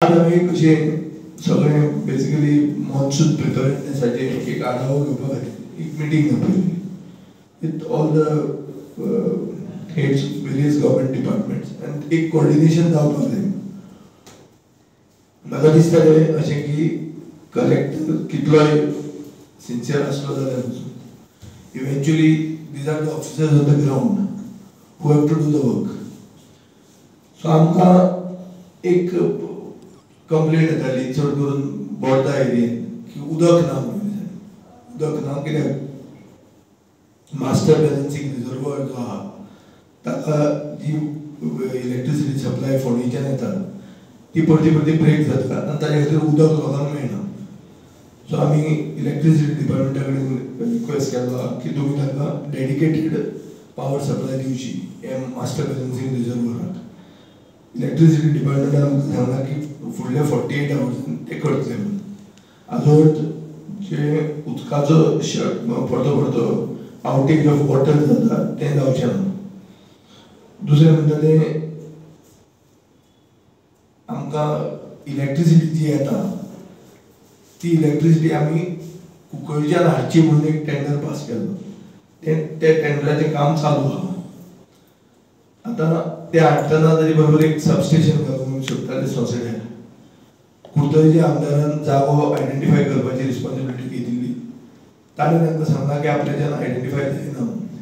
आम्ही कशे सगळे बेसिकली मॉन्सून प्रिपेअरनेसाचे एक आढावा घेवपाक एक मिटींग घेवपाक with all the heads various government departments आनी एक कोऑर्डिनेशन जावपाक जाय. म्हाका दिसतालें अशें की कलेक्टर कितलोय सिन्सियर आसलो जाल्यार eventually these are the officers on the ground who have to do the work. So आमकां एक कंप्लेंट येताली चड करून बोर्डा एरियेन की उदक ना म्हणून. उदक ना कित्याक मास्टर बॅलन्सिंग रिजर्वर जो आहा ताका जी इलेक्ट्रिसिटी सप्लाय फोंडेच्यान येता ती परती ब्रेक जाता आनी ताचे खातीर उदक लोकांक मेळना. सो आमी इलेक्ट्रिसिटी डिपार्टमेंटा कडेन रिक्वेस्ट केला की तुमी ताका डेडिकेटेड पावर सप्लाय दिवची हे मास्टर बॅलन्सिंग रिजर्वराक. इलेक्ट्रिसिटी डिपार्टमेंटान आमकां सांगला की फुडल्या 48 आवर्सान ते करतले म्हणून. आजोड जे उदकाचो परतो आउटेज ऑफ वॉटर जाता तें जावचें ना. दुसरें म्हणटा तें आमकां इलेक्ट्रिसिटी जी येता ती इलेक्ट्रिसिटी आमी कुंकळच्यान हाडची म्हणून एक टेंडर पास केल्लो. ते टेंडराचें काम चालू आहा. आतां ते हाडटना ताचे बरोबर एक सबस्टेशन घालूंक सोदताले सोसायट्याक. कुर्तोळेच्या आमदारान जागो आयडेंटिफाय करपाची रिस्पॉन्सिबिलिटी घेतिल्ली. ताणें तांकां सांगलां की आपल्याच्यान आयडेंटिफाय जायना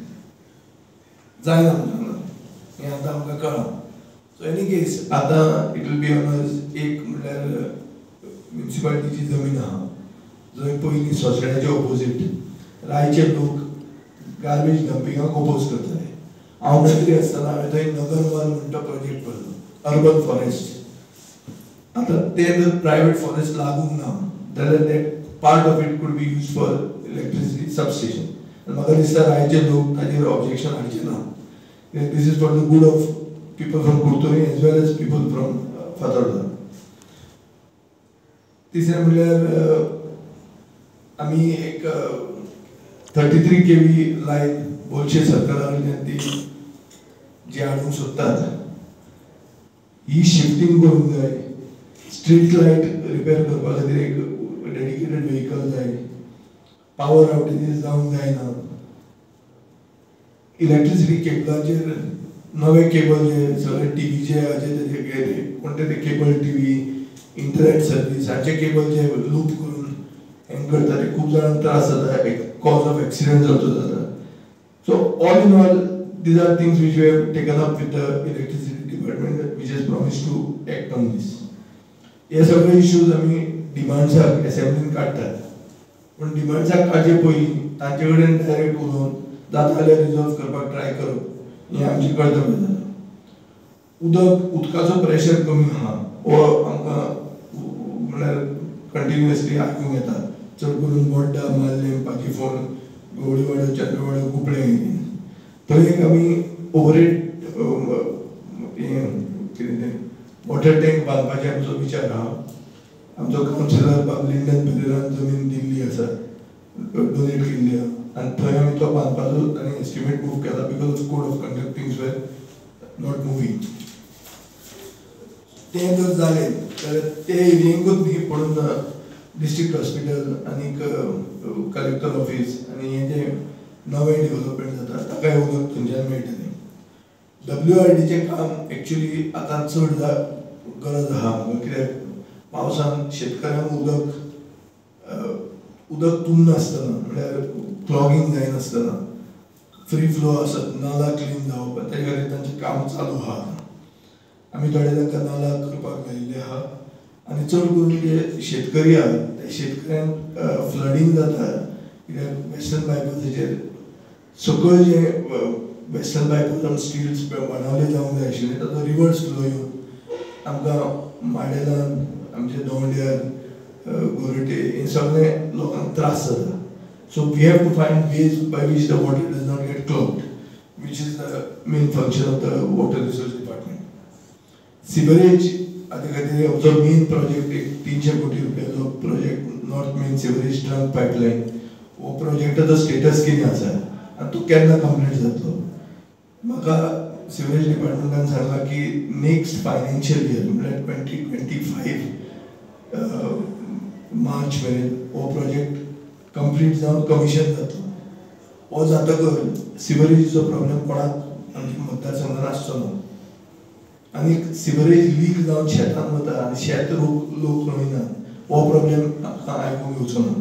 म्हणून सांगलां. हें आतां आमकां कळ्ळां. सो एनी केस आतां इट वील बी ऑन एक म्हणल्यार म्युनिसिपालिटीची जमीन आहा जंय पयलीं सोसायट्याच्या ऑपोजीट रायचे लोक गार्बेज डंपिंगाक ओपोज करताले. हांव मंत्री आसतना हांवें थंय नगरवन म्हणून तो प्रोजेक्ट करलो अर्बन फॉरेस्ट. आतां ते जर प्रायवेट फॉरेस्ट लागूंक ना जाल्यार that part of it could be use for electricity substation. म्हाका दिसता रायचे लोक ताजेर ऑब्जेक्शन हाडचे ना. This is for the good of people from Kurtoli as well as people from Fatorda. तिसरें म्हणल्यार आमी एक 33 kV लायन बोलशे सरकारा कडल्यान ती जी हाडूंक सोदतात ही शिफ्टिंग करूंक जाय. स्ट्रीट लायट रिपेर करपा खातीर एक डेडिकेटेड व्हेहिकल जाय. पावर आउटेजीस जावंक जायना. इलेक्ट्रिसिटी केबलाचेर नवे केबल जे सगळे टीव्हीचे हाचे तेजे कोणते ते केबल टीव्ही इंटरनेट सर्वीस हाचे केबल जे लूप करून हँग करता ते खूब जाणांक त्रास जाता. एक कॉज ऑफ एक्सिडेंट जावचो जाता. So all in all these are things which we have taken up with the electricity department which has promised to act on this. हे सगळे इश्यूज आमी डिमांड्साक असेंब्लीन काडटात. पूण डिमांड्साक काडचे पयलीं तांचे कडेन डायरेक्ट उलोवन जाता जाल्यार रिजॉल्व करपाक ट्राय करप हें आमचें कर्तव्य जाता. उदकाचो प्रेशर कमी आहा हो आमकां म्हळ्यार कंटिन्युअसली आयकूंक येता. चड करून बोड्डा माल्लें पाजीफोंड गवळीवाडो चंद्रवाडो कुपडे थंय एक आमी ओवरहेड वॉटर टँक बांदपाचें आमचो विचार आहा. आमचो कावन्सिलर बाब लिंडन पेरेरान जमीन दिल्ली आसा डोनेट केल्ली आहा आनी थंय आमी तो बांदपाचो ताणें एस्टिमेट मूव केला because of code of conduct things were not moving. तें जर जालें जाल्यार ते एरियेकूच न्ही पूण डिस्ट्रिक्ट हॉस्पिटल आनीक कलेक्टर ऑफीस आनी हें जें नवें डेव्हलपमेंट जाता ताकाय उदक थंयच्यान मेळटलें. WRDचें काम एक्चुअली आतां चड गरज आहा कित्याक पावसान शेतकऱ्यांक उदक तुंबनासतना म्हळ्यार क्लॉगींग जायनासतना फ्री फ्लो आसत नाला क्लीन जावप ताचे खातीर तांचें काम चालू आहा. आमी थोडे तांकां नाला करपाक लायिल्ले आहा आनी चड करून जे शेतकरी आहा त्या शेतकऱ्यांक फ्लडींग जाता कित्याक वेस्टर्न बायपासाचेर सकयल जे वेस्टर्न बायपासान स्टील्स बांदवले जावंक जाय आशिल्ले ताचो रिवर्स फ्लो येवन आमकां माडेलान आमचे दवंड्यार गोरटे हे सगळे लोकांक त्रास जाता. So we have to find ways by which the water does not get clogged which is the main function of the water resource department. Sewerage हाचे खातीर आमचो मेन प्रोजेक्ट एक 300 कोटी रुपयाचो project north main sewerage trunk pipeline. हो प्रोजेक्टाचो status कितें आसा आनी तो केन्ना कंप्लीट जातलो. म्हाका सिवरेज डिपार्टमेंटान सांगलां की नेक्स्ट फायनान्शियल इयर म्हळ्यार 2025 मार्च मेरेन हो प्रोजेक्ट कंप्लीट जावन कमिशन जातलो. हो जातकर सिवरेजीचो प्रॉब्लेम कोणाक आमच्या मतदारसंघात आसचो आनी सिवरेज लीक जावन शेतान वता आनी शेत लोक रोयना हो प्रॉब्लेम आयकूंक येवचो ना.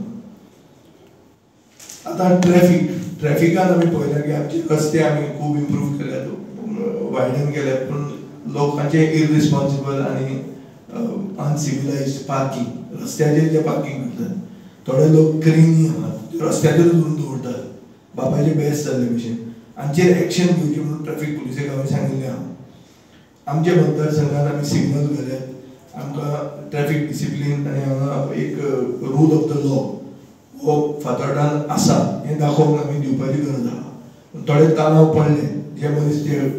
आतां ट्रॅफिकान आमी पळयला की आमचे रस्ते आमी खूब इम्प्रूव केल्यात, वायडन केल्यात, पूण लोकांचे इररिस्पॉन्सिबल आनी अनसिविलायज्ड पार्किंग, रस्त्याचेर जे पार्किंग करतात, थोडे लोक क्रिमी आहात रस्त्याचेरूच व्हरून दवरतात बापाचे बेस्ट जाल्ले भशेन. हांचेर एक्शन घेवची म्हणून ट्रॅफिक पुलिसेक हांवें सांगिल्लें आहा. आमच्या मतदारसंघात आमी सिग्नल घाल्यात, आमकां ट्रॅफिक डिसिप्लीन आनी हांगा एक रूल ऑफ द लॉ हो फातोर्डान आसा हें दाखोवन आमी दिवपाची गरज आहा. थोडे तालाव पडले जे मनीस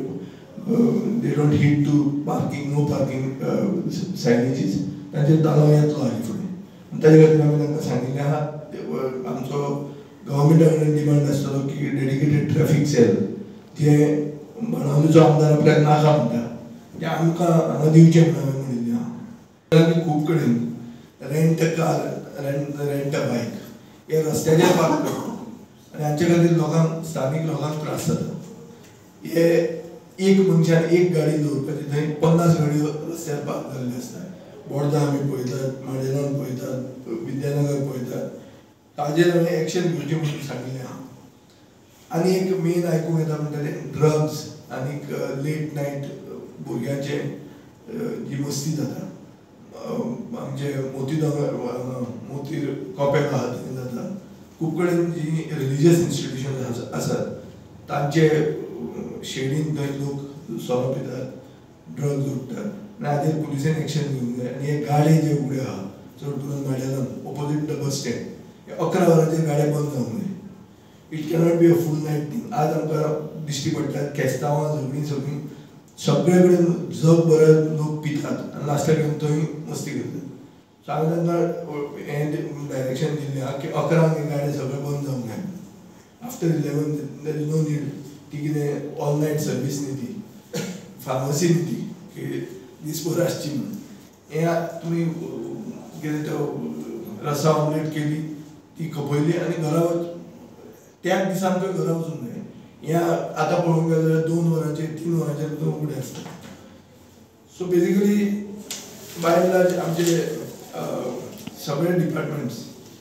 दे don't heed to parking, no parking signages, तांचेर तालाव येतलो हाली फुडें. ताजे खातीर आमी तांकां सांगिल्लें आहा. आमचो गव्हर्मेंटा कडेन डिमांड आसतलो की डेडिकेटेड ट्रॅफिक सेल जे बाणावलेचो आमदार आपल्याक नाका म्हणटा ते आमकां हांगा दिवचें म्हणून हांवें म्हणिल्लें आहा. खूब कडेन rent a car, rent a bike हे रस्त्याचेर पार्क करतात आनी हांचे खातीर लोकांक, स्थानीक लोकांक त्रास जाता. हे एक मनशान एक गाडी दवरपाची थंय 50 गाडयो रस्त्यार पार्क जाल्ल्यो आसतात. बोर्दां आमी पळयतात, माडेलान पळयतात, विद्यानगर पळयतात. ताजेर हांवें एक्शन घेवचें म्हणून सांगिल्लें आहा. आनी एक मेन आयकूंक येता म्हणटा तें ड्रग्स आनीक लेट नायट भुरग्यांचे जी मस्ती जाता आमचे मोती कॉपेक आहा थंय जाता. खूब कडेन जी रिलिजियस इन्स्टिट्यूशन्स आसात तांचे शेडीन थंय लोक सोरो पितात, ड्रग्स उडटात आनी हाजेर पुलिसेन एक्शन घेवंक जाय. आनी हे गाडे जे उगडे आहा चड करून माडेलान ऑपोजीट द बस स्टँड, हे 11 वरांचेर गाडे बंद जावंक जाय. It cannot be a full night thing. आज आमकां दिश्टी पडटात केस्तांवां सगळीं सगळे कडेन जगभरात लोक पितात आनी लास्टाक येवन थंय मस्ती करतात. सो हांवें तांकां हें डायरेक्शन दिल्लें आहा की 11 हे गाडे सगळे बंद जावंक जाय. After 11 there is no need ती कितें ऑल नायट सर्वीस न्ही ती, फार्मसी न्ही ती की दिसभर आसची म्हणून. हें तुमी कितें तो रसा ऑमलेट केली ती खपयली आनी घरा त्याच दिसान खंय घरा वचूंक जाय. हें आतां पळोवंक गेले जाल्यार 2 वरांचेर 3 वरांचेर तो उगडे आसता. So basically by and large आमचे सगळे डिपार्टमेंट्स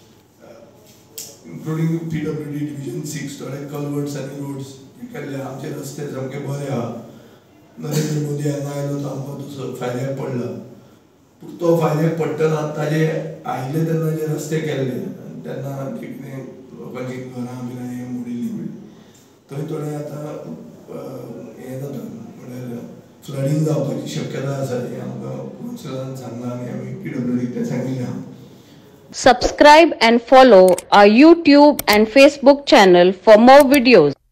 इन्क्लुडींग PWD डिविजन 6 थोडे कल्वर्ट्स आनी रोड्स केल्ले. आमचे रस्ते सामके बरे आहा. नरेंद्र मोदी हांगा आयलो तो आमकां तसो फायद्याक पडला. पूण तो फायद्याक पडटना ताजे आयिल्ले तेन्ना जे रस्ते केल्ले तेन्ना कितें लोकांची घरां बिरां हें मोडिल्लीं बी थंय थोडें आतां हें जाता म्हळ्यार फ्लडींग जावपाची शक्यता आसा. हें आमकां कावन्सिलरान सांगलां आनी आमी PWDक तें सांगिल्लें आहा. Subscribe and follow our YouTube and Facebook channel for more videos.